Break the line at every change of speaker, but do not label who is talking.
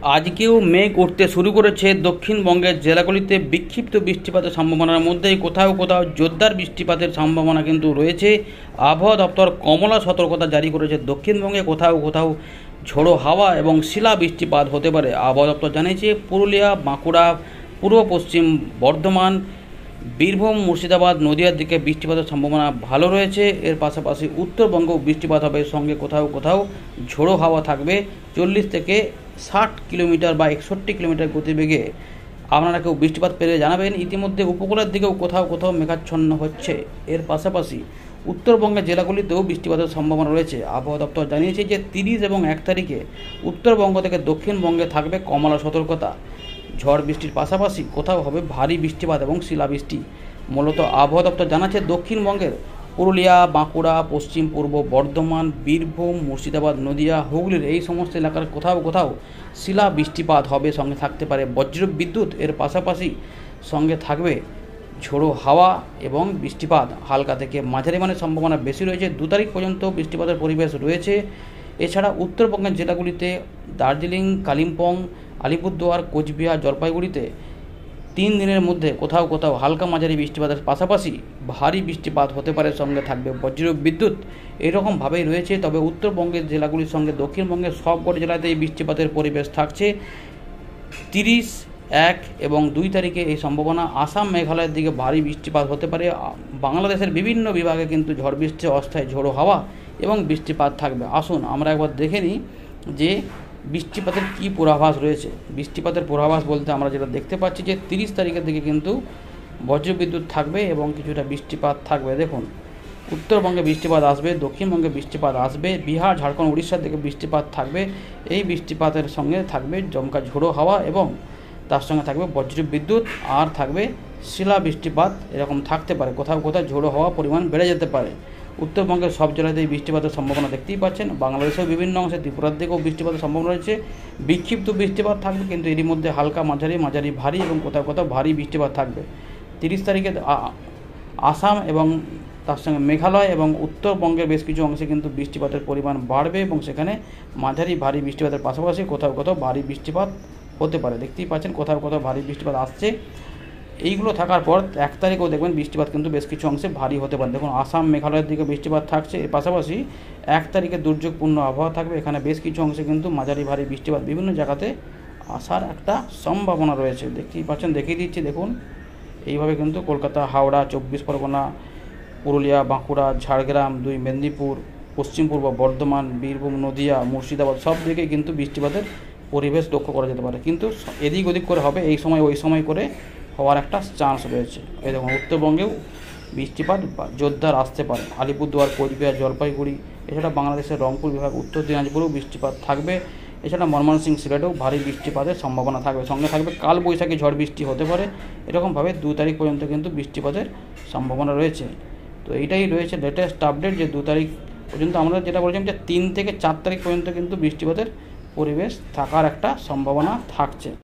আজকেও মেঘ উঠতে শুরু করেছে দক্ষিণবঙ্গের জেলাগুলিতে। বিক্ষিপ্ত বৃষ্টিপাতের সম্ভাবনার মধ্যেই কোথাও কোথাও জোরদার বৃষ্টিপাতের সম্ভাবনা কিন্তু রয়েছে। আবহাওয়া দপ্তর কমলা সতর্কতা জারি করেছে। দক্ষিণবঙ্গে কোথাও কোথাও ঝোড়ো হাওয়া এবং শিলা বৃষ্টিপাত হতে পারে। আবহাওয়া দপ্তর জানিয়েছে পুরুলিয়া, বাঁকুড়া, পূর্ব পশ্চিম বর্ধমান, বীরভূম, মুর্শিদাবাদ, নদিয়ার দিকে বৃষ্টিপাতের সম্ভাবনা ভালো রয়েছে। এর পাশাপাশি উত্তরবঙ্গেও বৃষ্টিপাত হবে, সঙ্গে কোথাও কোথাও ঝোড়ো হাওয়া থাকবে 40 থেকে 60 কিলোমিটার বা 61 কিলোমিটার গতিবেগে। আপনারা কেউ বৃষ্টিপাত পেলে জানাবেন। ইতিমধ্যে উপকূলের দিকেও কোথাও কোথাও মেঘাচ্ছন্ন হচ্ছে। এর পাশাপাশি উত্তরবঙ্গের জেলাগুলিতেও বৃষ্টিপাতের সম্ভাবনা রয়েছে। আবহাওয়া দপ্তর জানিয়েছে যে 30 এবং 1 তারিখে উত্তরবঙ্গ থেকে দক্ষিণবঙ্গে থাকবে কমলা সতর্কতা। ঝড় বৃষ্টির পাশাপাশি কোথাও হবে ভারী বৃষ্টিপাত এবং শিলাবৃষ্টি। মূলত আবহাওয়া দপ্তর জানাচ্ছে দক্ষিণবঙ্গের পুরুলিয়া, বাঁকুড়া, পশ্চিম পূর্ব বর্ধমান, বীরভূম, মুর্শিদাবাদ, নদিয়া, হুগলির এই সমস্ত এলাকার কোথাও কোথাও শিলা বৃষ্টিপাত হবে, সঙ্গে থাকতে পারে বজ্র বিদ্যুৎ। এর পাশাপাশি সঙ্গে থাকবে ঝোড়ো হাওয়া এবং বৃষ্টিপাত। হালকা থেকে মাঝারি মানের সম্ভাবনা বেশি রয়েছে। 2 তারিখ পর্যন্ত বৃষ্টিপাতের পরিবেশ রয়েছে। এছাড়া উত্তরবঙ্গের জেলাগুলিতে দার্জিলিং, কালিম্পং, আলিপুরদুয়ার, কোচবিহার, জলপাইগুড়িতে 3 দিনের মধ্যে কোথাও কোথাও হালকা মাঝারি বৃষ্টিপাতের পাশাপাশি ভারী বৃষ্টিপাত হতে পারে, সঙ্গে থাকবে বজ্র বিদ্যুৎ। এরকমভাবেই রয়েছে। তবে উত্তরবঙ্গের জেলাগুলির সঙ্গে দক্ষিণবঙ্গের সবকটি জেলাতেই বৃষ্টিপাতের পরিবেশ থাকছে। 30, 1 এবং 2 তারিখে এই সম্ভাবনা। আসাম, মেঘালয়ের দিকে ভারী বৃষ্টিপাত হতে পারে। বাংলাদেশের বিভিন্ন বিভাগে কিন্তু ঝড় বৃষ্টি, অস্থায়ী ঝোড়ো হাওয়া এবং বৃষ্টিপাত থাকবে। আসুন আমরা একবার দেখে নিই যে বৃষ্টিপাতের কী পূর্বাভাস রয়েছে। বৃষ্টিপাতের পূর্বাভাস বলতে আমরা যেটা দেখতে পাচ্ছি যে 30 তারিখের দিকে কিন্তু বজ্রবিদ্যুৎ থাকবে এবং কিছুটা বৃষ্টিপাত থাকবে। দেখুন, উত্তরবঙ্গে বৃষ্টিপাত আসবে, দক্ষিণবঙ্গে বৃষ্টিপাত আসবে, বিহার, ঝাড়খণ্ড, উড়িষ্যার দিকে বৃষ্টিপাত থাকবে। এই বৃষ্টিপাতের সঙ্গে থাকবে জমকা ঝোড়ো হাওয়া এবং তার সঙ্গে থাকবে বজ্র বিদ্যুৎ আর থাকবে শিলা বৃষ্টিপাত। এরকম থাকতে পারে। কোথাও কোথাও ঝোড়ো হাওয়া পরিমাণ বেড়ে যেতে পারে। উত্তরবঙ্গের সব জেলাতেই বৃষ্টিপাতের সম্ভাবনা দেখতেই পাচ্ছেন। বাংলাদেশের বিভিন্ন অংশে, ত্রিপুরার দিকেও বৃষ্টিপাতের সম্ভাবনা রয়েছে। বিক্ষিপ্ত বৃষ্টিপাত থাকবে, কিন্তু এরই মধ্যে হালকা মাঝারি, মাঝারি ভারী এবং কোথাও কোথাও ভারী বৃষ্টিপাত থাকবে। 30 তারিখে আসাম এবং তার সঙ্গে মেঘালয় এবং উত্তরবঙ্গের বেশ কিছু অংশে কিন্তু বৃষ্টিপাতের পরিমাণ বাড়বে এবং সেখানে মাঝারি ভারী বৃষ্টিপাতের পাশাপাশি কোথাও কোথাও ভারী বৃষ্টিপাত হতে পারে। দেখতেই পাচ্ছেন কোথাও কোথাও ভারী বৃষ্টিপাত আসছে। এইগুলো থাকার পর 1 তারিখেও দেখবেন বৃষ্টিপাত কিন্তু বেশ কিছু অংশে ভারী হতে পারে। দেখুন, আসাম, মেঘালয়ের দিকে বৃষ্টিপাত থাকছে। এর পাশাপাশি 1 তারিখে দুর্যোগপূর্ণ আবহাওয়া থাকবে। এখানে বেশ কিছু অংশে কিন্তু মাঝারি ভারী বৃষ্টিপাত বিভিন্ন জায়গাতে আসার একটা সম্ভাবনা রয়েছে। দেখতেই পাচ্ছেন, দেখিয়ে দিচ্ছি। দেখুন, এইভাবে কিন্তু কলকাতা, হাওড়া, 24 পরগনা, পুরুলিয়া, বাঁকুড়া, ঝাড়গ্রাম, 2 মেদিনীপুর, পশ্চিম পূর্ব বর্ধমান, বীরভূম, নদিয়া, মুর্শিদাবাদ সব দিকে কিন্তু বৃষ্টিপাতের পরিবেশ লক্ষ্য করা যেতে পারে। কিন্তু এদিক ওদিক করে হবে, এই সময় ওই সময় করে হওয়ার একটা চান্স রয়েছে। এই দেখুন, উত্তরবঙ্গেও বৃষ্টিপাত জোরদার আসতে পারে। আলিপুরদুয়ার, কোচবিহার, জলপাইগুড়ি, এছাড়া বাংলাদেশের রংপুর বিভাগ, উত্তর দিনাজপুরেও বৃষ্টিপাত থাকবে। এছাড়া ময়মনসিংহ, সিলেটেও ভারী বৃষ্টিপাতের সম্ভাবনা থাকবে। সঙ্গে থাকবে কালবৈশাখী ঝড় বৃষ্টি হতে পারে। এরকমভাবে 2 তারিখ পর্যন্ত কিন্তু বৃষ্টিপাতের সম্ভাবনা রয়েছে। তো এইটাই রয়েছে লেটেস্ট আপডেট যে 2 তারিখ পর্যন্ত আমরা যেটা বলছিলাম যে 3 থেকে 4 তারিখ পর্যন্ত কিন্তু বৃষ্টিপাতের পরিবেশ থাকার একটা সম্ভাবনা থাকছে।